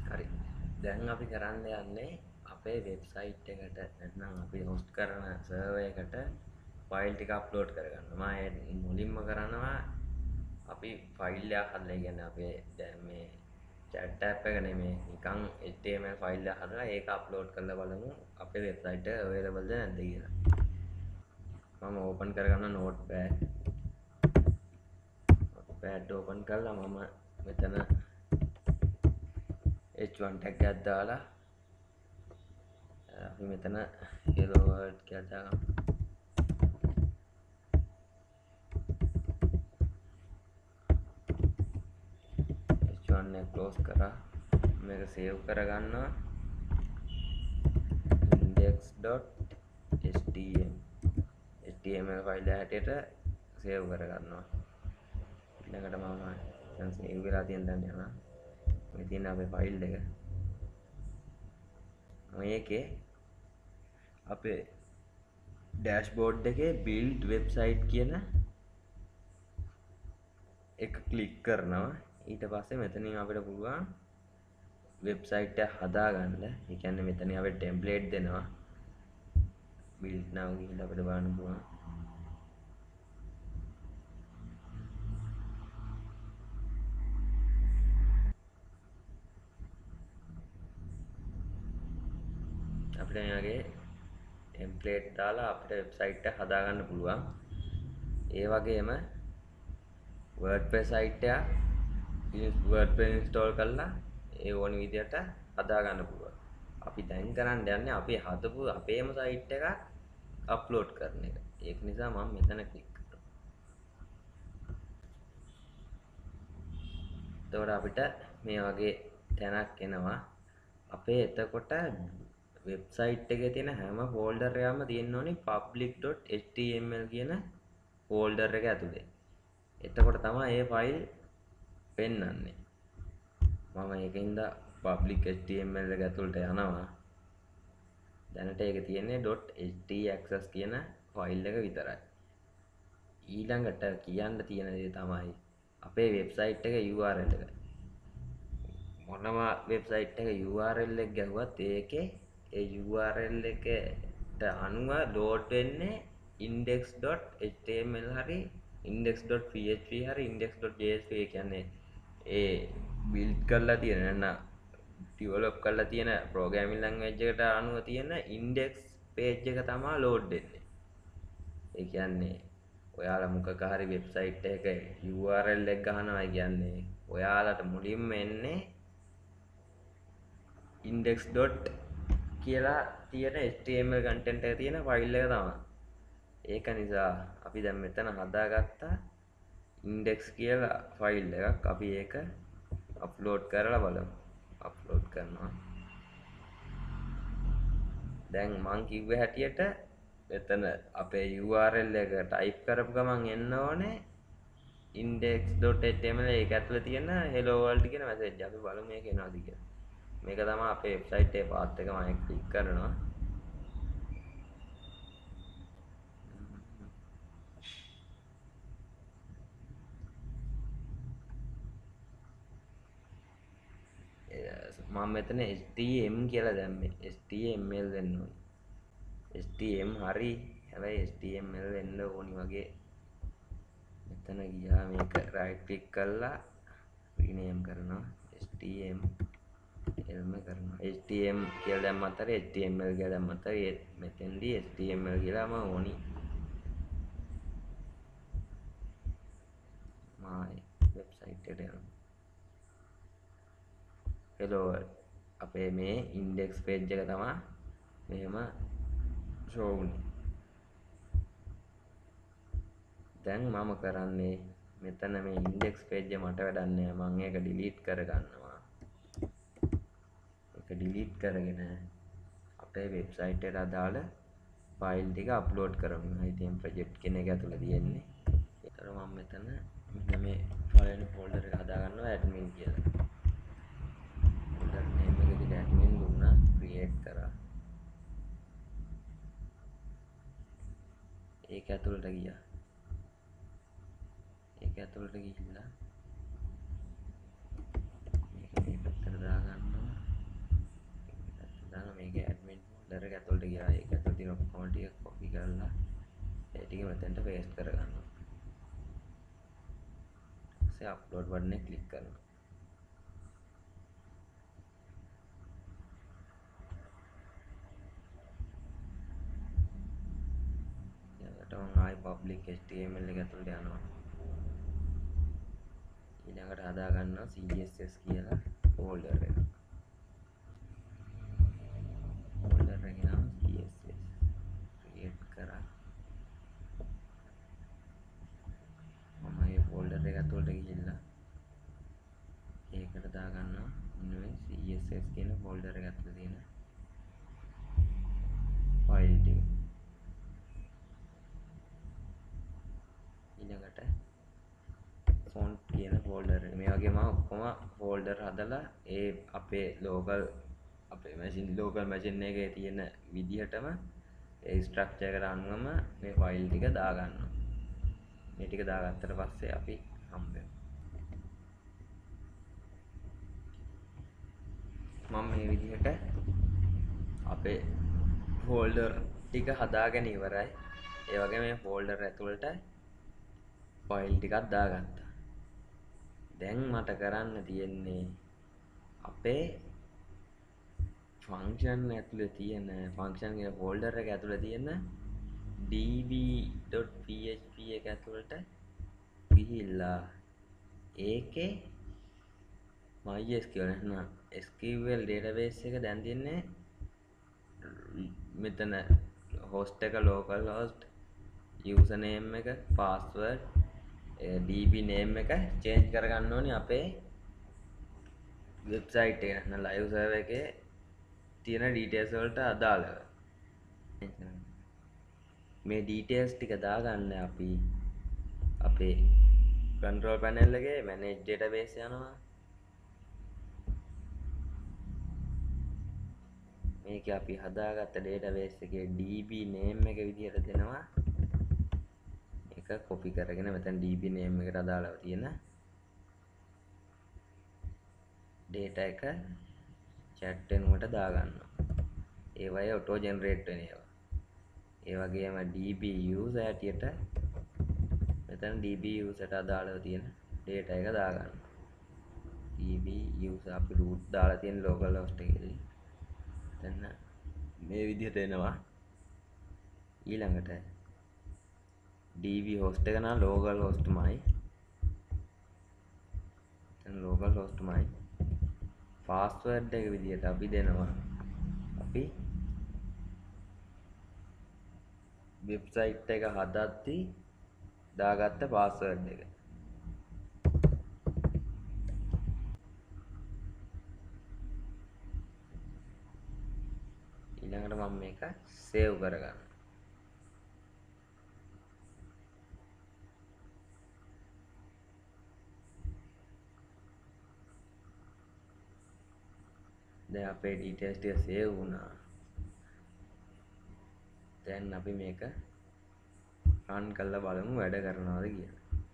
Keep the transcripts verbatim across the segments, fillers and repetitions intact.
හරි. දැන් අපි කරන්න යන්නේ අපේ වෙබ්සයිට් එකට නැත්නම් අපි හොස්ට් කරන සර්වර් එකට ෆයිල් ටික අප්ලෝඩ් කරගන්න. මම මුලින්ම කරනවා අපි ෆයිල් එකක් හදලා, ඒ කියන්නේ අපේ දැන් මේ chat app එක නෙමෙයි, නිකන් H T M L file එකක් හදලා ඒක අප්ලෝඩ් කරලා බලමු අපේ වෙබ්සයිට් එක available ද නැද්ද කියලා. මම ඕපන් කරගන්න notepad. notepad ඕපන් කරලා මම මෙතන H one tag එකක් දාලා අපි මෙතන hello world කියලා දාගමු. H one එක close කරා. මේක save කරගන්නවා index.htm html ෆයිල් එක හැටියට save කරගන්නවා. ඊළඟට මම දැන් save වෙලා තියෙන තැන යනවා. මේ තියෙන අපේ ෆයිල් එක. මේකේ අපේ dashboard එකේ build website කියන එක ක්ලික් කරනවා. ඊට පස්සේ මෙතනින් අපිට පුළුවන් වෙබ්සයිට් එක හදාගන්න. ඒ කියන්නේ මෙතනින් අපිට ටෙම්ප්ලේට් දෙනවා. build now කියලා අපිට බලන්න පුළුවන්. අපිට මේ වගේ ටෙම්ප්ලේට් දාලා අපිට වෙබ්සයිට් එක හදාගන්න පුළුවන්. ඒ වගේම WordPress site එක WordPress install කරලා ඒ ඕනි විදිහට හදාගන්න පුළුවන්. අපි දැන් කරන්න යන්නේ අපි හදපු අපේම site එකක් අප්ලෝඩ් කරන එක. ඒක නිසා මම මෙතන ක්ලික් කරනවා. එතකොට අපිට මේ වගේ තැනක් එනවා. අපේ එතකොට වෙබ්සයිට් එකේ තියෙන හැම ෆෝල්ඩර් එකක්ම තියෙන්න ඕනේ public.html කියන ෆෝල්ඩර් එක ඇතුලේ. එතකොට තමයි මේ ෆයිල් පෙන්වන්නේ. මම ඒකින්ද public html එක ඇතුළට යනවා. දැනට ඒක තියෙන්නේ .htaccess කියන ෆයිල් එක විතරයි. ඊළඟට කියන්න තියෙන දේ තමයි අපේ වෙබ්සයිට් එක U R L එක. මොනම වෙබ්සයිට් එක U R L එක ගැහුවත් ඒකේ ඒ U R L එකට අනුව load වෙන්නේ index.html හරි index.php හරි index.jsp. ඒ කියන්නේ ඒ build කරලා තියෙන නැත්නම් develop කරලා තියෙන programming language එකට අනුව තියෙන index page එක තමයි load වෙන්නේ. ඒ කියන්නේ ඔයාලා මොකක හරි වෙබ්සයිට් එකක U R L එක ගහනවා කියන්නේ ඔයාලට මුලින්ම එන්නේ index. කියලා තියෙන H T M L content එක තියෙන ෆයිල් එක තමයි. ඒක නිසා අපි දැන් මෙතන හදාගත්තා index කියලා ෆයිල් එකක්. අපි ඒක අප්ලෝඩ් කරලා බලමු. අප්ලෝඩ් කරනවා. දැන් මං කිව්ව හැටියට එතන අපේ U R L එක ටයිප් කරපු ගමන් එන්න ඕනේ index.html ඒක ඇතුලේ තියෙන hello world කියන මැසේජ්. අපි බලමු මේක එනවද කියලා. මේක තමයි අපේ වෙබ්සයිට් එකේ පාත් එක. මම ක්ලික් කරනවා. මම මෙතන H T M කියලා දැම්මේ. H T M L වෙන්න ඕනේ. H T M හරි. හැබැයි H T M L වෙන්න ඕනි වගේ. මෙතන ගියා මේක right click කරලා rename කරනවා. H T M L කරනවා. H T M කියලා දැම්මත් හරි H T M L කියලා දැම්මත් හරි මෙතෙන්දී H T M L කියලාම ඕනි. my website එකට යනවා. hello අපේ මේ index page එක තමයි මෙහෙම show වුනේ. දැන් මම කරන්නේ මෙතන මේ index page එක මට වැඩක් නෑ. මම ඒක delete කරගන්නවා. ඒක delete කරගෙන අපේ website එකට අදාළ file ටික upload කරමු. ඉතින් project කියන එක ඇතුළේ තියෙන්නේ. ඒතර මම මෙතන මෙන්න මේ file folder එක හදාගන්නවා admin කියලා. folder name එකේදී admin දුන්නා create කරා. ඒක ඇතුළට ගියා. ඒක ඇතුළට ගිහිල්ලා මේක මේ පැත්තට දාගන්නවා. ඇතුළට ගියා. ඒක ඇතුළේ තියෙන ඔක්කොම ටික කොපි කරලා ඒ ටික මෙතෙන්ට පේස්ට් කරගන්නවා. ඊට පස්සේ අප්ලෝඩ් බටන් එක ක්ලික් කරනවා. ඊළඟට මම ආයි public H T M L එක ඇතුළට යනවා. ඊළඟට හදා ගන්නවා C S S කියලා folder එක. folder එකේ නම C S S create කරා. මම මේ folder එක ඇතුළට ගිහිල්ලා ඒකට දා ගන්නවා ඉන්නේ C S S කියන folder එක ඇතුළේ තියෙන file ටික. ඊළඟට font කියන folder එක. මේ වගේ මම ඔක්කොම folder හදලා ඒ අපේ local අපේ machine local machine එකේ තියෙන විදිහටම ඒ structure එකට අනුවම මේ file ටික දා ගන්නවා. මේ ටික දාගත්තට පස්සේ අපි හම්බෙමු. මම මේ විදිහට අපේ folder ටික හදාගෙන ඉවරයි. ඒ වගේ මේ folder ඇතුළට file ටිකක් දාගත්තා. දැන් මට කරන්න තියෙන්නේ අපේ function ඇතුලේ තියෙන function කියන folder එක ඇතුලේ තියෙන db.php එක ඇතුළට ගිහිල්ලා ඒකේ MySQL නැත්නම් S Q L database එක දැන් තියන්නේ මෙතන host එක local host username එක password db name එක change කරගන්න ඕනේ අපේ website එක නැත්නම් live server එකේ තියෙන details වලට අදාළව. මේ details ටික දාගන්න අපි අපේ control panel එකේ manage database යනවා. මේක අපි හදාගත්ත database එකේ db name එක විදිහට දෙනවා. ඒක copy කරගෙන මෙතන db name එකට අදාළව තියෙන data එක chat වෙනුවට දාගන්නවා. ඒවයි auto generate වෙන ඒවා. ඒ වගේම db user හැටියට මෙතන db user ට අදාළව තියෙන data එක දාගන්නවා. db user අපි root දාලා තියෙන local host එකේදී දැන් මේ විදිහට එනවා. ඊළඟට db host එක නම් local hostමයි. දැන් local hostමයි. password එක විදිහට අපි දෙනවා. අපි website එක හදද්දී දාගත්ත password එක. ඊළඟට මම මේක save කරගන්නවා. දැන් අපේ details ටික save වුණා. දැන් අපි මේක run කරලා බලමු වැඩ කරනවද කියලා.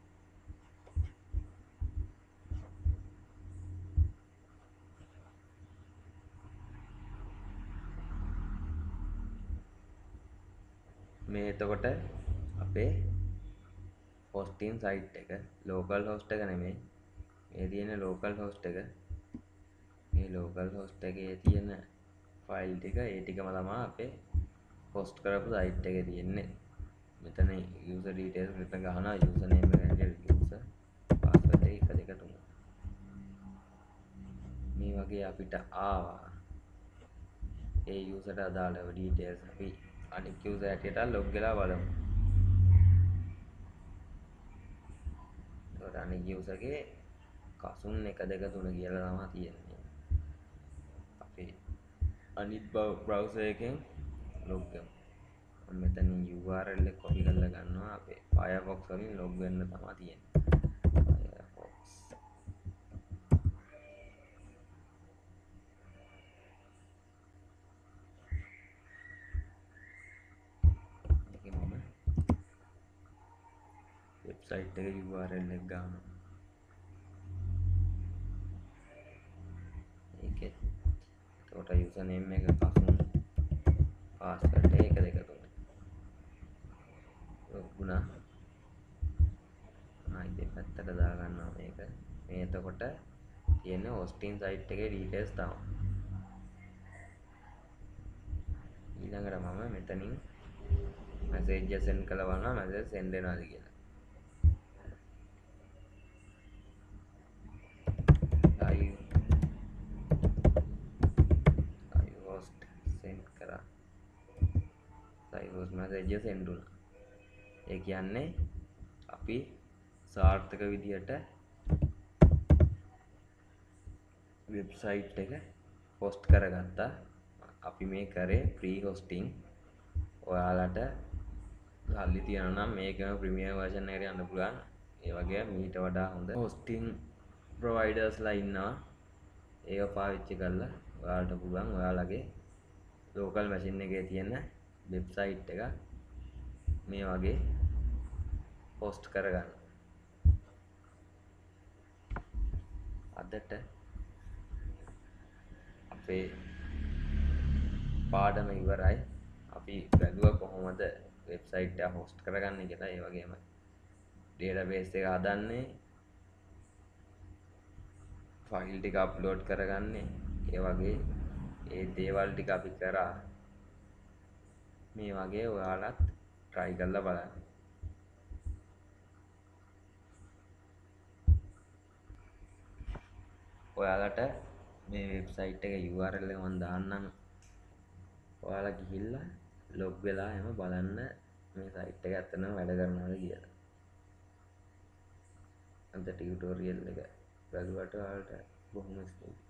මේ එතකොට අපේ hosting site එක local host එක නෙමෙයි. මේ තියෙන local host එක. මේ local host එකේ තියෙන file ටික ඒ ටිකම තමයි අපේ host කරපු site එකේ තියෙන්නේ. මෙතන user details මෙතන ගහනවා username එක හැටියට user password එක එක දෙක තුන. මේ වගේ අපිට ආවා. ඒ user ට අදාළව details අපි අනිත් user හැටියට log වෙලා බලමු. ඒකට අනිත් user ගේ කසුන් එක දෙක තුන කියලා තමයි තියෙන්නේ. අපි අනිත් browser එකෙන් log වෙමු. මම මෙතන U R L එක copy කරලා ගන්නවා. අපේ Firefox වලින් log වෙන්න තමයි තියෙන්නේ. Firefox එකේ මම website එකේ U R L එක ගන්නවා. ඒකෙත් එතකොට username එක කසුන් පාස්වර්ඩ් එක එක දෙක තුන ලොකුණා. ආ ඉතින් පැත්තට දාගන්නවා මේක. මේ එතකොට තියෙන හොස්ටින් සයිට් එකේ ඩීටේල්ස් තමයි. ඊළඟට මම මෙතනින් මැසේජ් එක සෙන්ඩ් කළා බලනවා මැසේජ් සෙන්ඩ් වෙනවද කියලා. live live host send කරා. live host message එක send වුණා. ඒ කියන්නේ අපි සාර්ථක විදියට වෙබ්සයිට් එක හොස්ට් කරගත්තා. අපි මේ කරේ ප්‍රී හොස්ටිං. ඔයාලට සල්ලි තියනවා නම් මේකම ප්‍රීමියම් වර්ෂන් එකට යන්න පුළුවන්. ඒ වගේ මීට වඩා හොඳ හොස්ටිං ප්‍රොවයිඩර්ස්ලා ඉන්නවා. ඒක පාවිච්චි කරලා ඔයාලට පුළුවන් ඔයාලගේ ලෝකල් මැෂින් එකේ තියෙන වෙබ්සයිට් එක මේ වගේ හොස්ට් කරගන්න. අදට අපේ පාඩම ඉවරයි. අපි බැලුවා කොහොමද වෙබ්සයිට් එක හොස්ට් කරගන්නේ කියලා. ඒ වගේම ඩේටාබේස් එක හදන්නේ, ෆයිල් ටික අප්ලෝඩ් කරගන්නේ, ඒ වගේ ඒ දේවල් ටික අපි කරා. මේ වගේ ඔයාලත් try කරලා බලන්න. ඔයාලට මේ වෙබ්සයිට් එක U R L එක මම දාන්නම්. ඔයාලා ගිහිල්ලා ලොග් වෙලා එම බලන්න මේ සයිට් එක ඇත්තටම වැඩ කරනවද කියලා. අද ටියුටෝරියල් එක බලුවට ඔයාලට බොහොම ස්තුතියි.